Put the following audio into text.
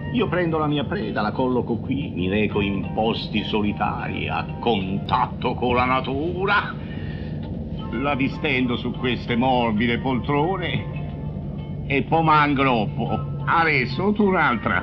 Io prendo la mia preda, la colloco qui, mi reco in posti solitari, a contatto con la natura, la distendo su queste morbide poltrone e poi m'angroppo. Adesso tu un'altra.